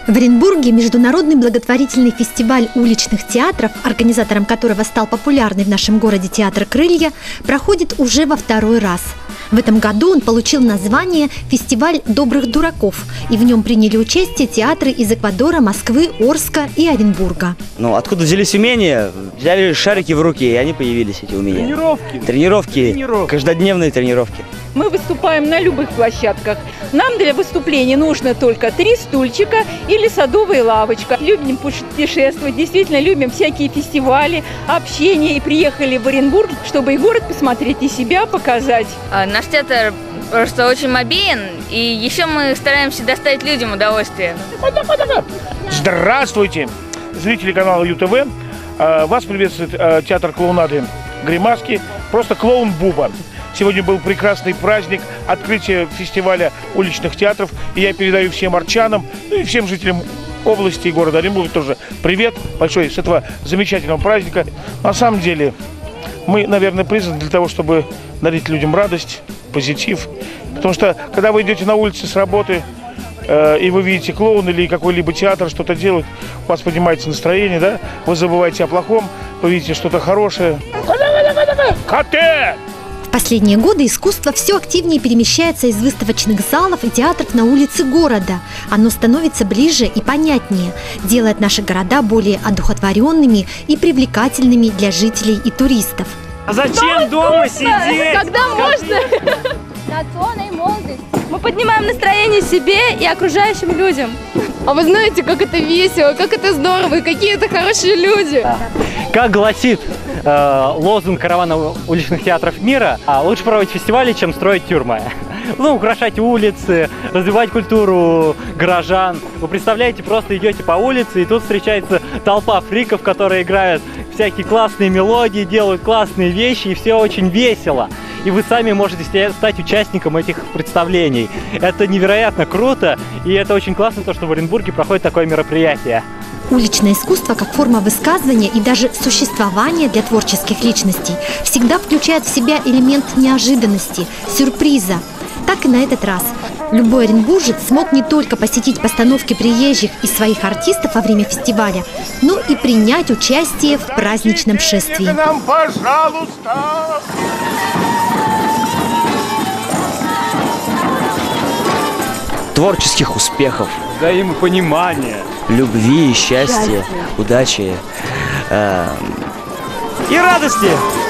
В Оренбурге международный благотворительный фестиваль уличных театров, организатором которого стал популярный в нашем городе театр «Крылья», проходит уже во второй раз. В этом году он получил название «Фестиваль добрых дураков», и в нем приняли участие театры из Эквадора, Москвы, Орска и Оренбурга. Откуда взялись умения? Взяли шарики в руки, и они появились, эти умения. Тренировки. Каждодневные тренировки. Мы выступаем на любых площадках. Нам для выступления нужно только 3 стульчика или садовая лавочка. Любим путешествовать, действительно любим всякие фестивали, общение. И приехали в Оренбург, чтобы и город посмотреть, и себя показать. Наш театр просто очень мобилен, и еще мы стараемся доставить людям удовольствие. Здравствуйте, зрители канала ЮТВ. Вас приветствует театр клоунады «Гримаски», просто клоун Буба. Сегодня был прекрасный праздник открытия фестиваля уличных театров. И я передаю всем арчанам, и всем жителям области и города Оренбург тоже привет большой с этого замечательного праздника. На самом деле мы, наверное, призваны для того, чтобы дарить людям радость, позитив. Потому что, когда вы идете на улице с работы, и вы видите клоун или какой-либо театр что-то делает, у вас поднимается настроение, да? Вы забываете о плохом, вы видите что-то хорошее. В последние годы искусство все активнее перемещается из выставочных залов и театров на улицы города. Оно становится ближе и понятнее, делает наши города более одухотворенными и привлекательными для жителей и туристов. А зачем дома сидеть? Когда можно? Национальная молодость. Мы поднимаем настроение себе и окружающим людям. А вы знаете, как это весело, как это здорово и какие это хорошие люди. Как гласит лозунг каравана уличных театров мира, лучше проводить фестивали, чем строить тюрьмы. Украшать улицы, развивать культуру горожан. Вы представляете, просто идете по улице, и тут встречается толпа фриков, которые играют всякие классные мелодии, делают классные вещи, и все очень весело. И вы сами можете стать участником этих представлений. Это невероятно круто, и это очень классно, то, что в Оренбурге проходит такое мероприятие. Уличное искусство как форма высказывания и даже существования для творческих личностей всегда включает в себя элемент неожиданности, сюрприза. Так и на этот раз. Любой оренбуржец смог не только посетить постановки приезжих и своих артистов во время фестиваля, но и принять участие в праздничном шествии. Нам, пожалуйста! Творческих успехов, Взаимопонимание, любви, счастья, удачи и радости!